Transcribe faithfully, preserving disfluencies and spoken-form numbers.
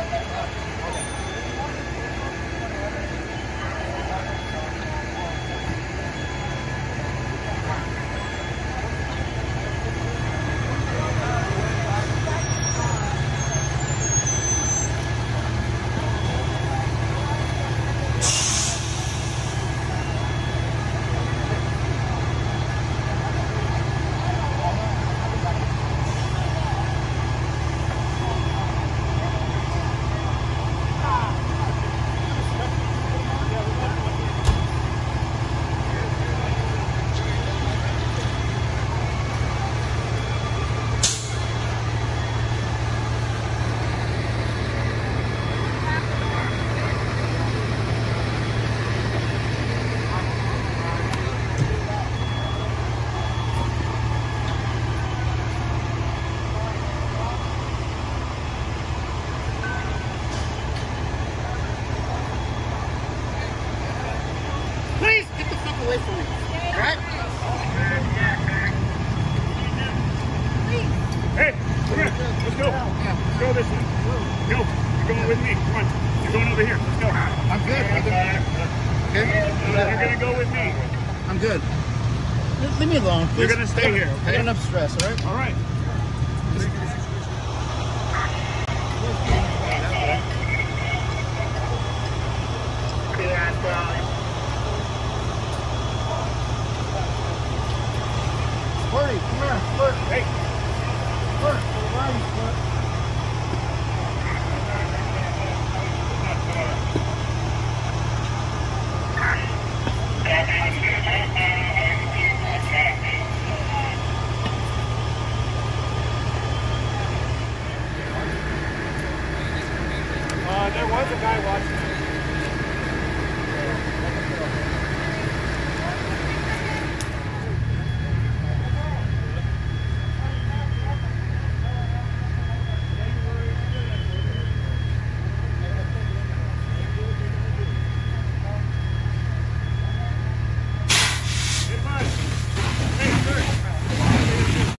Away from me. Right? Hey, come here. Let's go. Let's go this way. Go. You're going with me. Come on. You're going over here. Let's go. I'm good. I'm good. Okay? You're going to go with me. I'm good. Leave me alone, please. You're going to stay here, okay? I got enough stress, all right? All right.